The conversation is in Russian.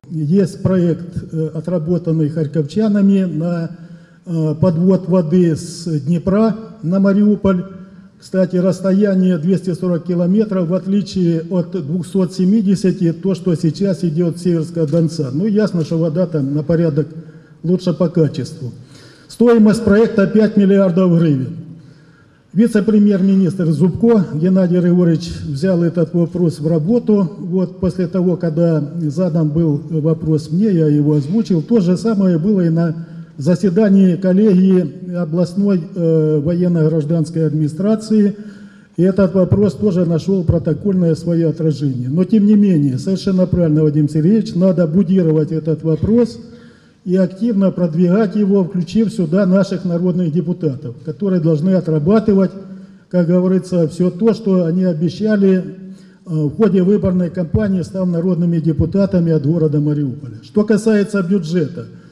есть проект, отработанный харьковчанами на подвод воды с Днепра на Мариуполь. Кстати, расстояние 240 километров, в отличие от 270, то, что сейчас идет с Северского Донца. Ну, ясно, что вода там на порядок лучше по качеству. Стоимость проекта 5 миллиардов гривен. Вице-премьер-министр Зубко Геннадий Григорьевич взял этот вопрос в работу. Вот после того, когда задан был вопрос мне, я его озвучил. То же самое было и на заседании коллегии областной военно-гражданской администрации. И этот вопрос тоже нашел протокольное свое отражение. Но тем не менее, совершенно правильно, Вадим Сергеевич, надо будировать этот вопрос и активно продвигать его, включив сюда наших народных депутатов, которые должны отрабатывать, как говорится, все то, что они обещали в ходе выборной кампании, став народными депутатами от города Мариуполя. Что касается бюджета,